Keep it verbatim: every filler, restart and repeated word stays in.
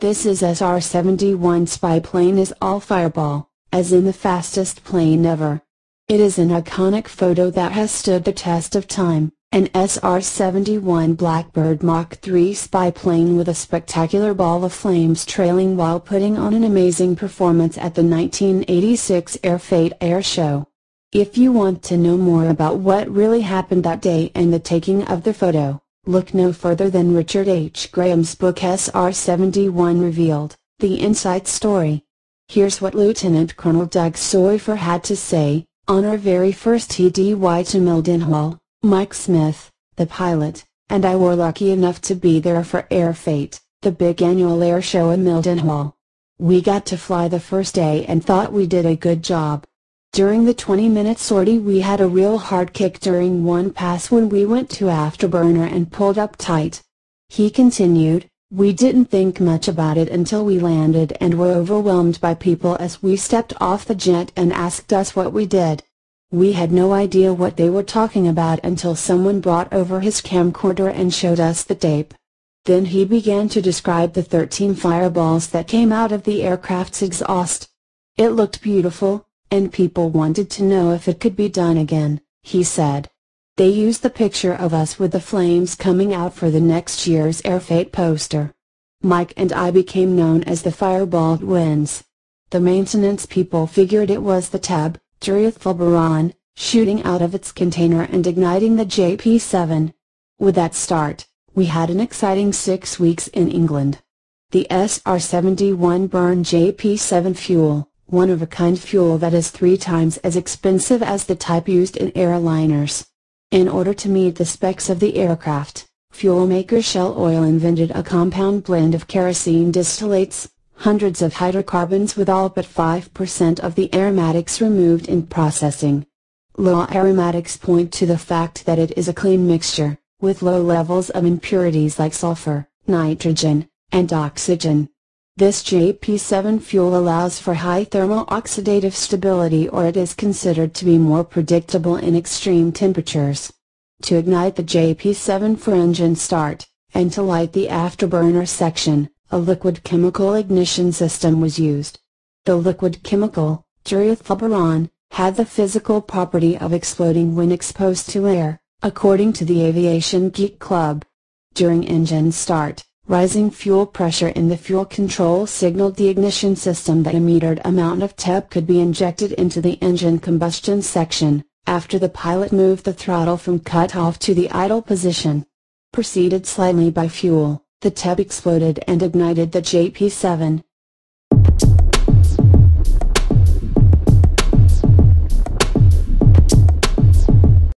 This is S R seventy-one spy plane is all fireball, as in the fastest plane ever. It is an iconic photo that has stood the test of time, an S R seventy-one Blackbird Mach three spy plane with a spectacular ball of flames trailing while putting on an amazing performance at the nineteen eighty-six Air Fete Air Show. If you want to know more about what really happened that day and the taking of the photo, look no further than Richard H. Graham's book S R seventy-one Revealed, The Inside Story. Here's what Lieutenant Colonel Doug Soifer had to say, on our very first T D Y to Mildenhall. Mike Smith, the pilot, and I were lucky enough to be there for Air Fete, the big annual air show in Mildenhall. We got to fly the first day and thought we did a good job. During the twenty minute sortie we had a real hard kick during one pass when we went to afterburner and pulled up tight. He continued, we didn't think much about it until we landed and were overwhelmed by people as we stepped off the jet and asked us what we did. We had no idea what they were talking about until someone brought over his camcorder and showed us the tape. Then he began to describe the thirteen fireballs that came out of the aircraft's exhaust. It looked beautiful, and people wanted to know if it could be done again, he said. They used the picture of us with the flames coming out for the next year's Air Fete poster. Mike and I became known as the Fireball Twins. The maintenance people figured it was the tub, Baron, shooting out of its container and igniting the J P seven. With that start, we had an exciting six weeks in England. The S R seventy-one burned J P seven fuel, one-of-a-kind fuel that is three times as expensive as the type used in airliners. In order to meet the specs of the aircraft, fuel maker Shell Oil invented a compound blend of kerosene distillates, hundreds of hydrocarbons with all but five percent of the aromatics removed in processing. Low aromatics point to the fact that it is a clean mixture, with low levels of impurities like sulfur, nitrogen, and oxygen. This J P seven fuel allows for high thermal oxidative stability, or it is considered to be more predictable in extreme temperatures. To ignite the J P seven for engine start, and to light the afterburner section, a liquid chemical ignition system was used. The liquid chemical, Baron, had the physical property of exploding when exposed to air, according to the Aviation Geek Club. During engine start, rising fuel pressure in the fuel control signaled the ignition system that a metered amount of T E P could be injected into the engine combustion section, after the pilot moved the throttle from cut-off to the idle position. Preceded slightly by fuel, the T E P exploded and ignited the J P seven,